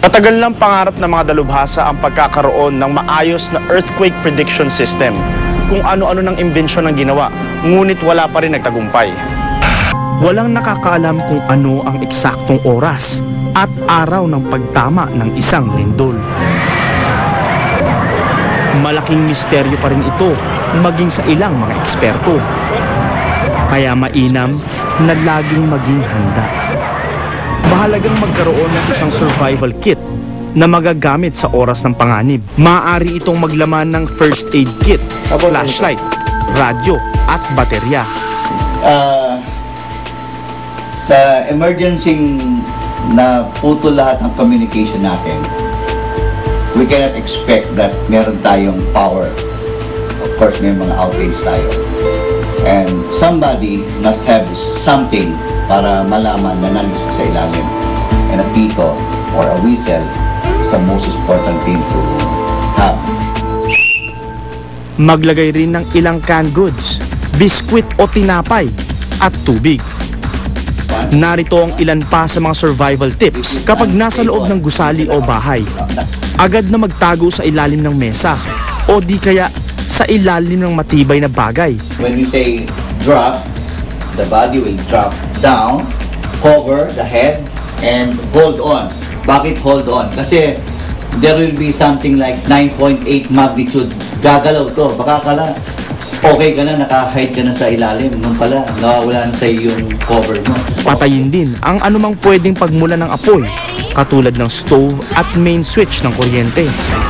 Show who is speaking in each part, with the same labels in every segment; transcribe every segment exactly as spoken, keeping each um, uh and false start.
Speaker 1: Matagal ng pangarap ng mga dalubhasa ang pagkakaroon ng maayos na earthquake prediction system. Kung ano-ano ng imbensyon ang ginawa, ngunit wala pa rin nagtagumpay. Walang nakakaalam kung ano ang eksaktong oras at araw ng pagtama ng isang lindol. Malaking misteryo pa rin ito maging sa ilang mga eksperto. Kaya mainam na laging maging handa. Mahalagang magkaroon ng isang survival kit na magagamit sa oras ng panganib. Maaari itong maglaman ng first aid kit, flashlight, radyo at baterya.
Speaker 2: Uh, sa emergency na putol lahat ng communication natin, we cannot expect that meron tayong power. Of course, may mga outage tayo. And somebody must have something para malaman na nandito sa ilalim. And a pito or a whistle is the most important thing to have.
Speaker 1: Maglagay rin ng ilang canned goods, biskwit o tinapay at tubig. Narito ang ilan pa sa mga survival tips kapag nasa loob ng gusali o bahay. Agad na magtago sa ilalim ng mesa o di kaya sa ilalim ng matibay na bagay.
Speaker 2: When we say drop, the body will drop down, cover the head, and hold on. Bakit hold on? Kasi there will be something like nine point eight magnitude. Gagalaw to. Baka kala, okay ka na, naka-hide ka na sa ilalim. Nung pala, nawawala na sa yung cover mo.
Speaker 1: Patayin din ang anumang pwedeng pagmula ng apoy, katulad ng stove at main switch ng kuryente.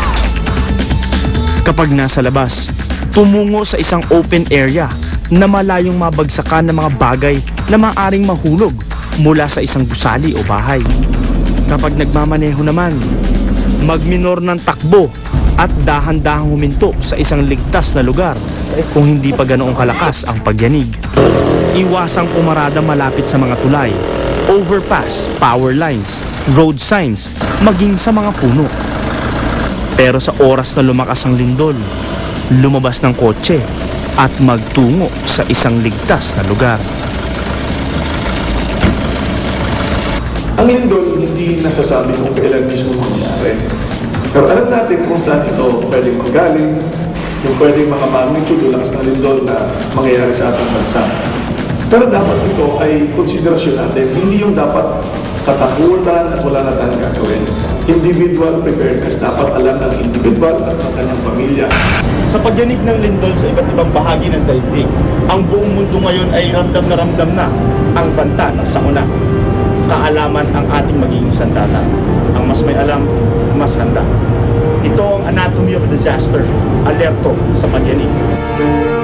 Speaker 1: Kapag nasa labas, tumungo sa isang open area na malayong mabagsakan ng mga bagay na maaring mahulog mula sa isang gusali o bahay. Kapag nagmamaneho naman, magminor ng takbo at dahan-dahang huminto sa isang ligtas na lugar kung hindi pa ganoong kalakas ang pagyanig. Iwasang pumarada malapit sa mga tulay, overpass, power lines, road signs, maging sa mga puno. Pero sa oras na lumakas ang lindol, lumabas ng kotse at magtungo sa isang ligtas na lugar.
Speaker 3: Ang lindol, hindi nasasabi kung kailan mismo mangyayari. Pero alam natin kung saan ito pwedeng manggaling, yung pwedeng mga magnitude o lakas ng lindol na mangyayari sa ating bansa. Pero dapat ito ay konsiderasyon natin, hindi yung dapat katakutan at wala na tayong gagawin. Individual preparedness, dapat alam ng individual at ng kanyang pamilya.
Speaker 1: Sa pagyanig ng lindol sa iba't ibang bahagi ng daigdig, ang buong mundo ngayon ay ramdam na ramdam na ang banta ng sakuna. Kaalaman ang ating magiging sandata. Ang mas may alam, mas handa. Ito ang Anatomy of Disaster, Alerto sa Pagyanig.